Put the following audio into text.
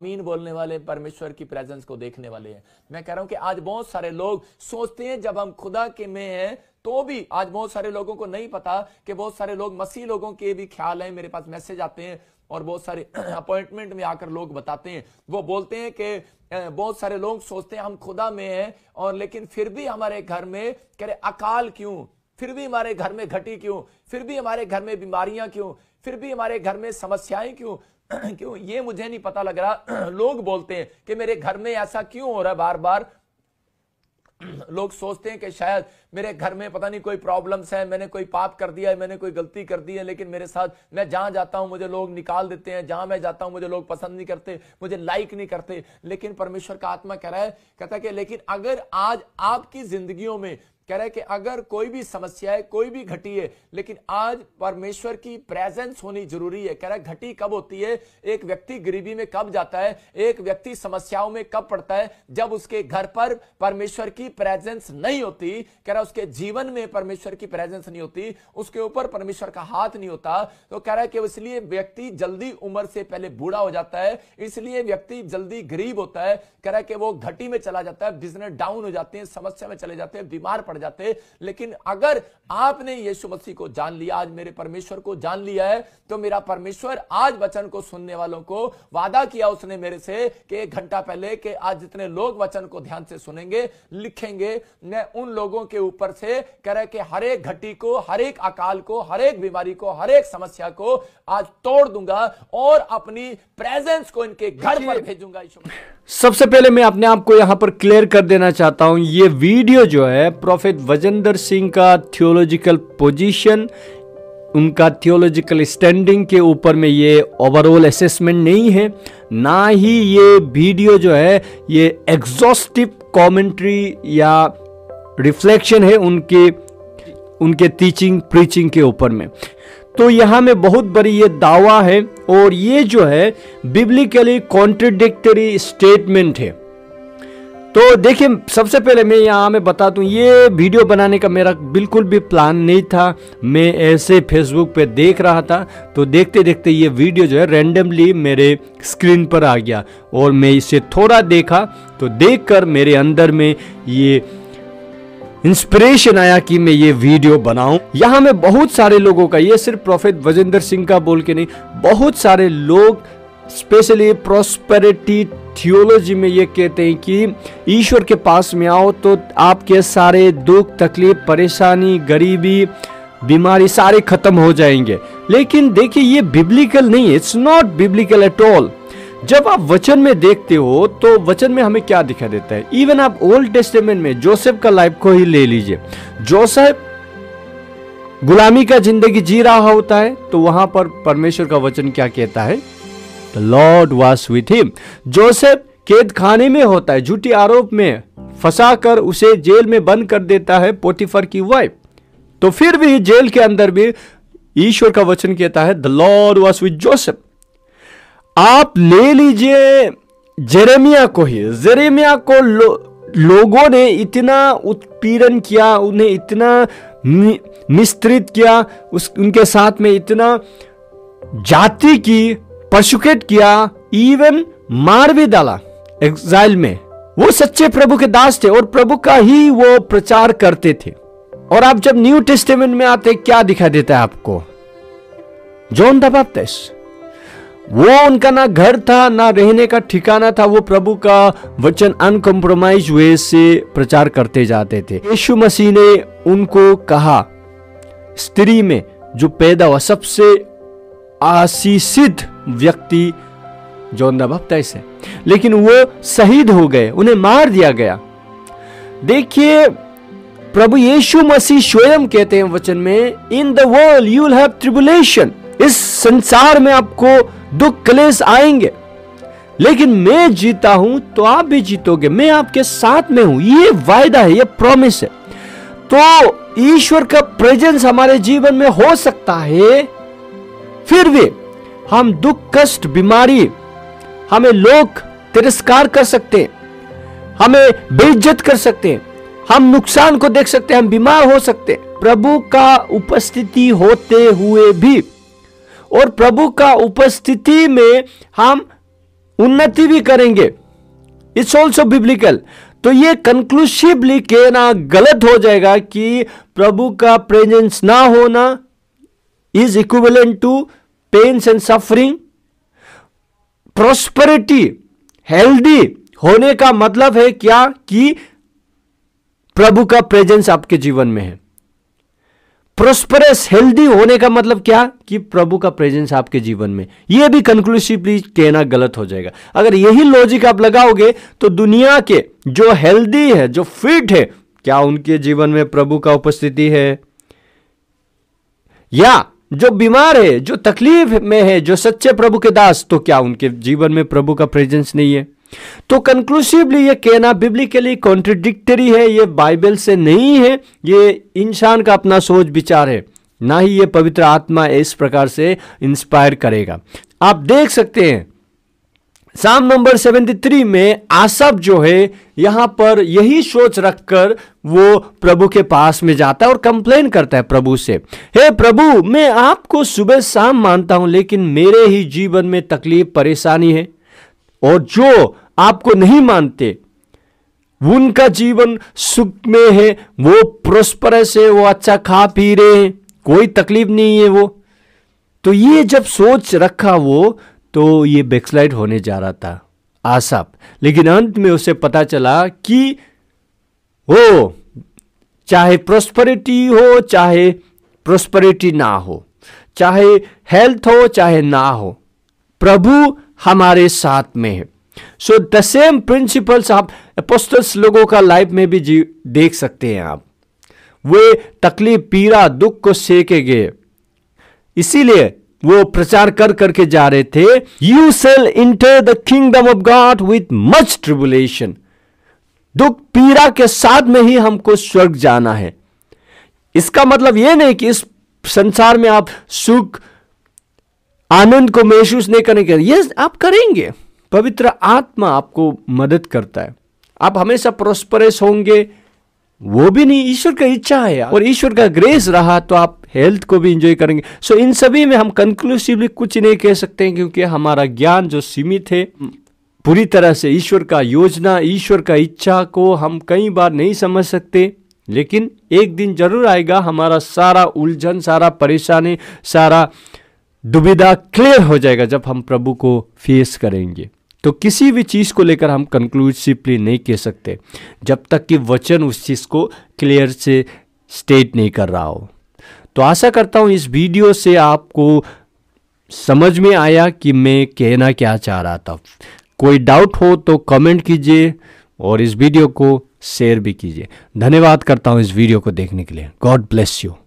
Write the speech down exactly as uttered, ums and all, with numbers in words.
Mean बोलने वाले परमेश्वर की प्रेजेंस को देखने वाले हैं। मैं कह रहा हूं कि आज बहुत सारे लोग सोचते हैं जब हम खुदा के में हैं तो भी आज बहुत सारे लोगों को नहीं पता कि बहुत सारे लोग मसीह लोगों के भी ख्याल है। मेरे पास मैसेज आते हैं और बहुत सारे अपॉइंटमेंट में आकर लोग बताते हैं, वो बोलते हैं कि बहुत सारे लोग सोचते हैं हम खुदा में हैं और लेकिन फिर भी हमारे घर में कह रहे अकाल क्यों, फिर भी हमारे घर में घटी क्यों, फिर भी हमारे घर में बीमारियां क्यों, फिर भी हमारे घर में समस्याएं क्यों क्यों ये मुझे नहीं पता लग रहा। लोग बोलते हैं कि मेरे घर में ऐसा क्यों हो रहा है बार बार। लोग सोचते हैं कि शायद मेरे घर में पता नहीं कोई प्रॉब्लम्स है, मैंने कोई पाप कर दिया है, मैंने कोई गलती कर दी है, लेकिन मेरे साथ मैं जहां जाता हूं मुझे लोग निकाल देते हैं, जहां मैं जाता हूं मुझे लोग पसंद नहीं करते, मुझे लाइक नहीं करते। लेकिन परमेश्वर का आत्मा कह रहा है, कहता है कि लेकिन अगर आज आपकी जिंदगियों में कह रहा है कि अगर कोई भी समस्या है, कोई भी घटी है, लेकिन आज परमेश्वर की प्रेजेंस होनी जरूरी है। कह रहा है घटी कब होती है, एक व्यक्ति गरीबी में कब जाता है, एक व्यक्ति समस्याओं में कब पड़ता है, जब उसके घर पर परमेश्वर की प्रेजेंस नहीं होती। कह रहा है उसके जीवन में परमेश्वर की प्रेजेंस नहीं होती, उसके ऊपर परमेश्वर का हाथ नहीं होता। तो कह रहा है कि इसलिए व्यक्ति जल्दी उम्र से पहले बूढ़ा हो जाता है, इसलिए व्यक्ति जल्दी गरीब होता है। कह रहा है कि वो घटी में चला जाता है, बिजनेस डाउन हो जाते हैं, समस्या में चले जाते हैं, बीमार जाते। लेकिन अगर आपने यीशु मसीह को जान लिया, आज मेरे परमेश्वर को जान लिया है, तो मेरा परमेश्वर आज वचन को सुनने वालों को वादा किया उसने मेरे से कि एक घंटा पहले कि आज जितने लोग वचन को ध्यान से सुनेंगे, लिखेंगे, मैं उन लोगों के ऊपर से कह रहा है कि हर एक घटी को, हर एक अकाल को, हर एक बीमारी को, हर एक समस्या को आज तोड़ दूंगा और अपनी प्रेजेंस को इनके घर पर भेजूंगा। सबसे पहले मैं अपने आप को यहां पर क्लियर कर देना चाहता हूं, ये वीडियो जो है प्रोफेट वजेंद्र सिंह का थियोलॉजिकल पोजीशन, उनका थियोलॉजिकल स्टैंडिंग के ऊपर में ये ओवरऑल असेसमेंट नहीं है, ना ही ये वीडियो जो है ये एग्जॉस्टिव कमेंट्री या रिफ्लेक्शन है उनके उनके टीचिंग प्रीचिंग के ऊपर में। तो यहां में बहुत बड़ी ये दावा है और ये जो है बिब्लिकली कॉन्ट्रडिक्टरी स्टेटमेंट है। तो देखिए, सबसे पहले मैं यहाँ में बता दूं, ये वीडियो बनाने का मेरा बिल्कुल भी प्लान नहीं था। मैं ऐसे फेसबुक पे देख रहा था, तो देखते देखते ये वीडियो जो है रैंडमली मेरे स्क्रीन पर आ गया और मैं इसे थोड़ा देखा, तो देखकर मेरे अंदर में ये इंस्पिरेशन आया कि मैं ये वीडियो बनाऊं। यहाँ में बहुत सारे लोगों का, ये सिर्फ प्रोफेट वजेंद्र सिंह का बोल के नहीं, बहुत सारे लोग स्पेशली प्रोस्पेरिटी थियोलॉजी में ये कहते हैं कि ईश्वर के पास में आओ तो आपके सारे दुख, तकलीफ, परेशानी, गरीबी, बीमारी सारे खत्म हो जाएंगे। लेकिन देखिए, ये बिब्लिकल नहीं है, it's not biblical at all. जब आप वचन में देखते हो तो वचन में हमें क्या दिखा देता है। इवन आप ओल्ड टेस्टामेंट में जोसेफ का लाइफ को ही ले लीजिए। जोसेफ गुलामी का जिंदगी जी रहा होता है, तो वहां पर परमेश्वर का वचन क्या कहता है, the Lord was with him. Joseph कैद खाने में होता है, झूठी आरोप में फंसाकर उसे जेल में बंद कर देता है पोटीफर की वाइफ, तो फिर भी जेल के अंदर भी ईश्वर का वचन कहता है the Lord was with Joseph. आप ले लीजिए जेरेमिया को ही, जेरेमिया को लो, लोगों ने इतना उत्पीड़न किया, उन्हें इतना मिस्त्रित किया, उस उनके साथ में इतना जाति की परसिक्यूट किया, इवन मार भी डाला एग्जाइल में। वो सच्चे प्रभु के दास थे और प्रभु का ही वो प्रचार करते थे। और आप जब न्यू टेस्टामेंट में आते, क्या दिखा देता है आपको, जॉन द बैप्टिस्ट। वो उनका ना घर था, ना रहने का ठिकाना था, वो प्रभु का वचन अनकॉम्प्रोमाइज वे से प्रचार करते जाते थे। यीशु मसीह ने उनको कहा, स्त्री में जो पैदा हुआ सबसे आशीषित व्यक्ति जॉन द बैप्टिस्ट है, लेकिन वो शहीद हो गए, उन्हें मार दिया गया। देखिए, प्रभु यीशु मसीह स्वयं कहते हैं वचन में, in the world you will have tribulation, इस संसार में आपको दुख क्लेश आएंगे, लेकिन मैं जीता हूं तो आप भी जीतोगे, मैं आपके साथ में हूं। ये वायदा है, ये प्रॉमिस है। तो ईश्वर का प्रेजेंस हमारे जीवन में हो सकता है, फिर भी हम दुख, कष्ट, बीमारी, हमें लोग तिरस्कार कर सकते हैं, हमें बेइज्जत कर सकते हैं, हम नुकसान को देख सकते हैं, हम बीमार हो सकते हैं, प्रभु का उपस्थिति होते हुए भी। और प्रभु का उपस्थिति में हम उन्नति भी करेंगे। It's also biblical. तो ये कंक्लूसिवली कहना गलत हो जाएगा कि प्रभु का प्रेजेंस ना होना is equivalent to pains and suffering. Prosperity, healthy होने का मतलब है क्या कि प्रभु का प्रेजेंस आपके जीवन में है। प्रोस्परस, हेल्दी होने का मतलब क्या कि प्रभु का प्रेजेंस आपके जीवन में। यह भी कंक्लूसिवली कहना गलत हो जाएगा। अगर यही लॉजिक आप लगाओगे तो दुनिया के जो हेल्दी है, जो फिट है, क्या उनके जीवन में प्रभु का उपस्थिति है? या जो बीमार है, जो तकलीफ में है, जो सच्चे प्रभु के दास, तो क्या उनके जीवन में प्रभु का प्रेजेंस नहीं है? तो कंक्लूसिवली ये कहना बिब्लिकली कॉन्ट्रडिक्टरी है, ये बाइबल से नहीं है, ये इंसान का अपना सोच विचार है, ना ही ये पवित्र आत्मा इस प्रकार से इंस्पायर करेगा। आप देख सकते हैं साम नंबर तिहत्तर में आसफ जो है यहां पर यही सोच रखकर वो प्रभु के पास में जाता है और कंप्लेन करता है प्रभु से, हे प्रभु, मैं आपको सुबह शाम मानता हूं, लेकिन मेरे ही जीवन में तकलीफ परेशानी है, और जो आपको नहीं मानते उनका जीवन सुख में है, वो प्रोस्परस है, वो अच्छा खा पी रहे हैं, कोई तकलीफ नहीं है वो। तो ये जब सोच रखा वो, तो ये बैकस्लाइड होने जा रहा था आसफ। लेकिन अंत में उसे पता चला कि वो चाहे प्रोस्पेरिटी हो, चाहे प्रोस्पेरिटी ना हो, चाहे हेल्थ हो, चाहे ना हो, प्रभु हमारे साथ में है। सो द सेम प्रिंसिपल्स आप अपोस्टल्स लोगों का लाइफ में भी जी देख सकते हैं आप। वे तकलीफ, पीड़ा, दुख को सेके गए, इसीलिए वो प्रचार कर करके जा रहे थे, you shall enter the kingdom of God with much tribulation. दुख पीड़ा के साथ में ही हमको स्वर्ग जाना है। इसका मतलब यह नहीं कि इस संसार में आप सुख आनंद को महसूस नहीं करेंगे, ये आप करेंगे। पवित्र आत्मा आपको मदद करता है, आप हमेशा प्रोस्परस होंगे, वो भी नहीं, ईश्वर का इच्छा है, और ईश्वर का ग्रेस रहा तो आप हेल्थ को भी एंजॉय करेंगे। सो so, इन सभी में हम कंक्लूसिवली कुछ नहीं कह सकते हैं, क्योंकि हमारा ज्ञान जो सीमित है, पूरी तरह से ईश्वर का योजना, ईश्वर का इच्छा को हम कई बार नहीं समझ सकते। लेकिन एक दिन जरूर आएगा, हमारा सारा उलझन, सारा परेशानी, सारा दुविधा क्लियर हो जाएगा जब हम प्रभु को फेस करेंगे। तो किसी भी चीज को लेकर हम कंक्लूसिवली नहीं कह सकते जब तक कि वचन उस चीज को क्लियर से स्टेट नहीं कर रहा हो। तो आशा करता हूं इस वीडियो से आपको समझ में आया कि मैं कहना क्या चाह रहा था। कोई डाउट हो तो कमेंट कीजिए और इस वीडियो को शेयर भी कीजिए। धन्यवाद करता हूं इस वीडियो को देखने के लिए। God bless you.